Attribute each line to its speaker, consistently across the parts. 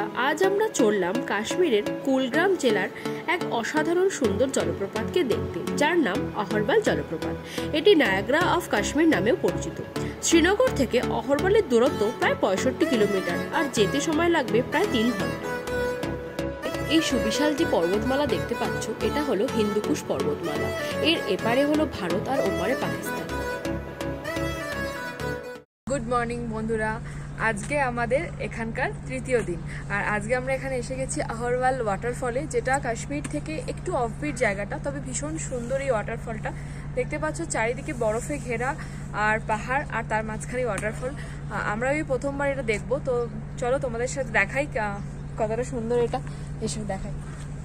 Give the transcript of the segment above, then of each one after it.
Speaker 1: আজ আমরা চললাম কাশ্মীরের কুলগ্রাম জেলার এক অসাধারণ সুন্দর জলপ্রপাতকে দেখতে, যার নাম আহরবাল জলপ্রপাত। এটি নায়াগ্রা অফ কাশ্মীর নামেও পরিচিত। শ্রীনগর থেকে আহরবালের দূরত্ব প্রায় 65 কিলোমিটার, আর যেতে সময় লাগবে প্রায় 3 ঘন্টা। এই সুবিশাল যে পর্বতমালা দেখতে পাচ্ছ, এটা হলো হিন্দুকুশ পর্বতমালা। এর এপারে হলো ভারত আর ওপারে পাকিস্তান।
Speaker 2: গুড মর্নিং বন্ধুরা, আজকে আমাদের এখানকার তৃতীয় দিন, আর আজকে আমরা এখানে এসে গেছি আহরবাল ওয়াটারফলে, যেটা কাশ্মীর থেকে একটু অফবিট জায়গাটা, তবে ভীষণ সুন্দর এই ওয়াটারফলটা। দেখতে পাচ্ছ চারিদিকে বরফে ঘেরা আর পাহাড়, আর তার মাঝখানে ওয়াটারফল। আমরা ওই প্রথমবার এটা দেখবো, তো চলো তোমাদের সাথে দেখাই কতটা সুন্দর এটা, এসে দেখাই।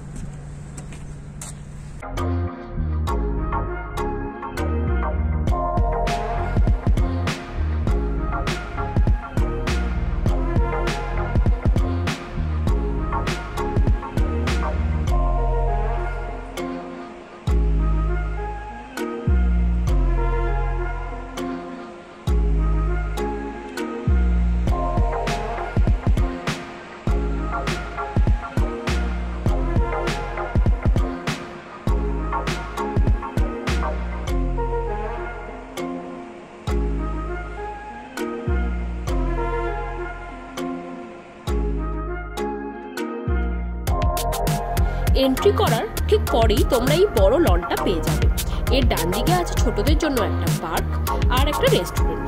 Speaker 1: এন্ট্রি করার ঠিক পরেই তোমরা এই বড় লনটা পেয়ে যাবে। এর ডান দিকে আছে ছোটদের জন্য একটা পার্ক আর একটা রেস্টুরেন্ট।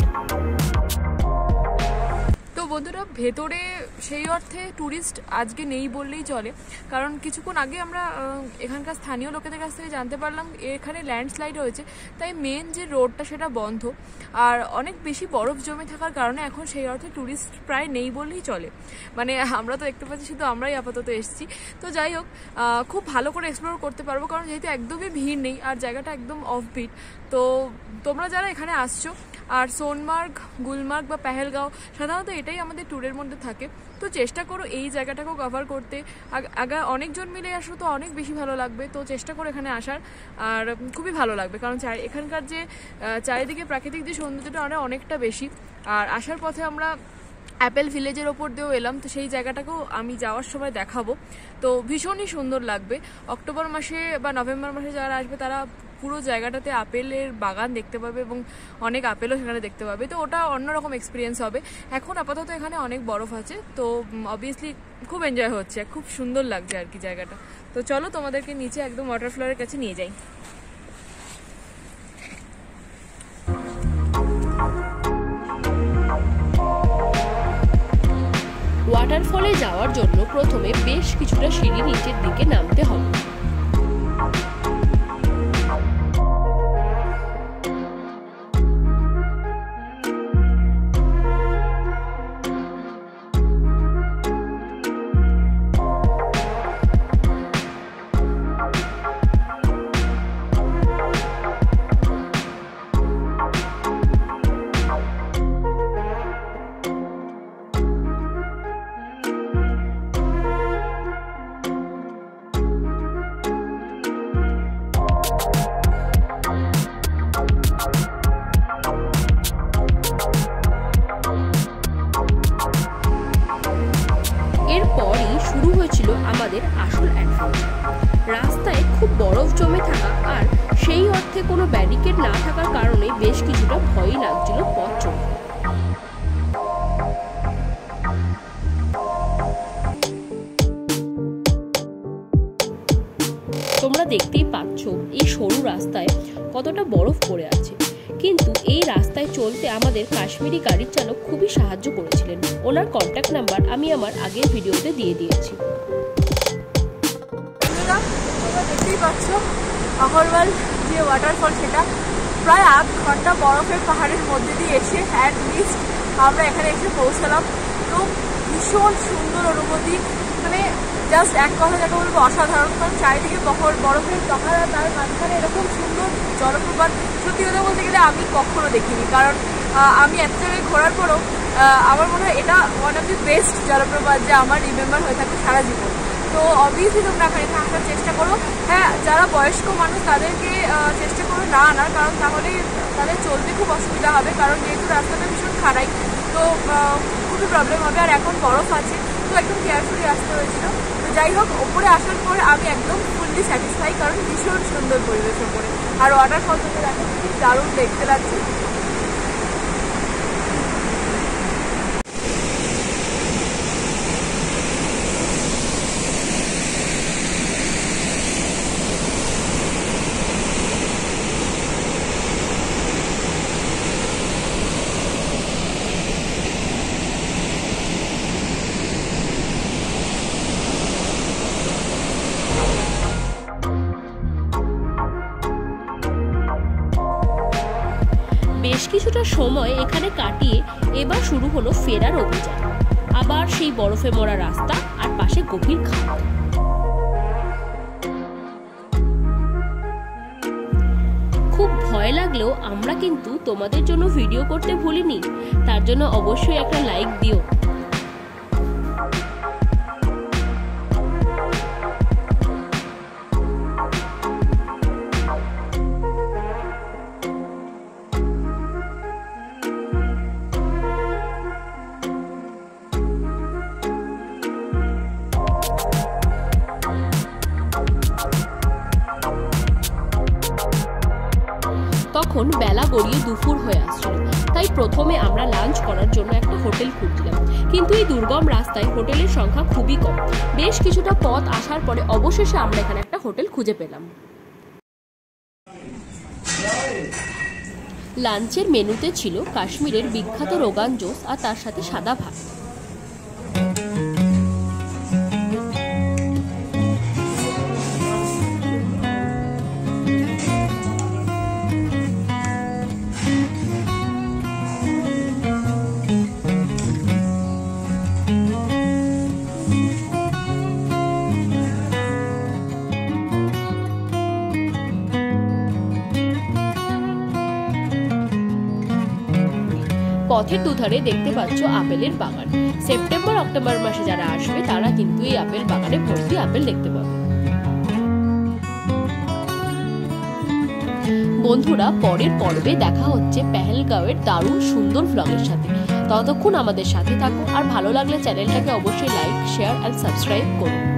Speaker 2: তো বন্ধুরা, ভেতরে সেই অর্থে ট্যুরিস্ট আজকে নেই বললেই চলে, কারণ কিছুক্ষণ আগে আমরা এখানকার স্থানীয় লোকেদের কাছ থেকে জানতে পারলাম এখানে ল্যান্ডস্লাইড হয়েছে, তাই মেন যে রোডটা সেটা বন্ধ, আর অনেক বেশি বরফ জমে থাকার কারণে এখন সেই অর্থে ট্যুরিস্ট প্রায় নেই বললেই চলে। মানে আমরা তো দেখতে পাচ্ছি শুধু আমরাই আপাতত এসেছি। তো যাই হোক, খুব ভালো করে এক্সপ্লোর করতে পারবো, কারণ যেহেতু একদমই ভিড় নেই আর জায়গাটা একদম অফবিট। তো তোমরা যারা এখানে আসছো, আর সোনমার্গ, গুলমার্গ বা পেহেলগাঁও সাধারণত এটাই আমাদের ট্যুরের মধ্যে থাকে, তো চেষ্টা করো এই জায়গাটাকেও কভার করতে। আগে অনেকজন মিলে আসো তো অনেক বেশি ভালো লাগবে, তো চেষ্টা করো এখানে আসার, আর খুবই ভালো লাগবে, কারণ এখানকার যে চারিদিকে প্রাকৃতিক যে সৌন্দর্যটা অনেকটা বেশি। আর আসার পথে আমরা অ্যাপেল ভিলেজের ওপর দিয়েও এলাম, তো সেই জায়গাটাকেও আমি যাওয়ার সময় দেখাবো। তো ভীষণই সুন্দর লাগবে। অক্টোবর মাসে বা নভেম্বর মাসে যারা আসবে তারা পুরো জায়গাটাতে আপেলের বাগান দেখতে পাবে এবং অনেক আপেলও সেখানে দেখতে পাবে, তো ওটা অন্যরকম এক্সপিরিয়েন্স হবে। এখন আপাতত এখানে অনেক বরফ আছে, তো অবভিয়াসলি খুব এনজয় হচ্ছে, খুব সুন্দর লাগছে আর কি জায়গাটা। তো চলো তোমাদেরকে নিচে একদম ওয়াটারফলের কাছে নিয়ে যাই।
Speaker 1: ওয়াটারফলে যাওয়ার জন্য প্রথমে বেশ কিছুটা সিঁড়ি নিচের দিকে নামতে হবে। এরপরই শুরু হয়েছিল আমাদের আসল অ্যাডভেঞ্চার। রাস্তায় খুব বরফ জমে থাকা আর সেই অর্থে কোনো ব্যারিকেড না থাকার কারণে বেশ কিছুটা ভয়ই লাগছিল পথ চলতে। তোমরা দেখতেই পাচ্ছ এই সরু রাস্তায় কতটা বরফ পড়ে আছে, কিন্তু এই রাস্তায় চলতে আমাদের কাশ্মীরি গাড়ির চালক খুবই সাহায্য করেছিলেন। ওনার কন্ট্যাক্ট নাম্বার আমি আমার আগের ভিডিওতে দিয়ে দিয়েছি।
Speaker 2: তোমরা দেখতেই পাচ্ছ আহরবাল যে ওয়াটারফল, সেটা প্রায় 8 ঘন্টা বরফের পাহাড়ের মধ্যে দিয়ে এসে অ্যাট লিস্ট আমরা এখানে এসে পৌঁছালাম। তো ভীষণ সুন্দর অনুভূতি, মানে জাস্ট এক কথা যাকে বলবো অসাধারণ, কারণ চারিদিকে বরফের পাহাড়, তার মাঝখানে এরকম সুন্দর জলপ্রপাত সত্যি কথা বলতে গেলে আমি কখনো দেখিনি। কারণ আমি এত জায়গায় ঘোরার পরও আমার মনে হয় এটা ওয়ান অফ দি বেস্ট জলপ্রপাত যা আমার রিমেম্বার হয়ে থাকে সারা জীবন। তো অবভিয়াসলি তোমরা এখানে আসার চেষ্টা করো। হ্যাঁ, যারা বয়স্ক মানুষ তাদেরকে চেষ্টা করো না আনার, কারণ তাহলে তাদের চলতে খুব অসুবিধা হবে, কারণ যেহেতু রাস্তাটা ভীষণ খাড়াই, তো খুবই প্রবলেম হবে। আর এখন বরফ আছে, তো একদম কেয়ারফুলি আসতে হয়েছিল। তো যাই হোক, ওপরে আসার পর আমি একদম ফুললি স্যাটিসফাই, কারণ ভীষণ সুন্দর পরিবেশ ওপরে। আর ওয়াটারফল থেকে দেখো কি দারুণ দেখতে লাগছে।
Speaker 1: বেশ কিছুটা সময় এখানে কাটিয়ে এবার শুরু হলো ফেরার অভিযান। আবার সেই বরফে মোড়া রাস্তা আর পাশে গভীর খাদ। খুব ভয় লাগলেও আমরা কিন্তু তোমাদের জন্য ভিডিও করতে ভুলিনি, তার জন্য অবশ্যই একটা লাইক দিও। তখন বেলা গড়িয়ে দুপুর হয়ে আসছিল, তাই প্রথমে আমরা লাঞ্চ করার জন্য একটা হোটেল খুঁজছিলাম, কিন্তু এই দুর্গম রাস্তায় হোটেলের সংখ্যা খুবই কম। বেশ কিছুটা পথ আসার পরে অবশেষে আমরা এখানে একটা হোটেল খুঁজে পেলাম। লাঞ্চের মেনুতে ছিল কাশ্মীরের বিখ্যাত রোগান জোস আর তার সাথে সাদা ভাত। পথের দুধারে দেখতে পাচ্ছ আপেলের বাগান। সেপ্টেম্বর অক্টোবর মাসে যারা আসবে তারা কিন্তু এই আপেল বাগানে ভর্তি আপেল দেখতে পাবে। বন্ধুরা, পরের পর্বে দেখা হচ্ছে পেহেলগাঁওয়ের দারুণ সুন্দর ভ্লগের সাথে। ততক্ষণ আমাদের সাথে থাকো, আর ভালো লাগলে চ্যানেলটাকে অবশ্যই লাইক, শেয়ার আর সাবস্ক্রাইব করুন।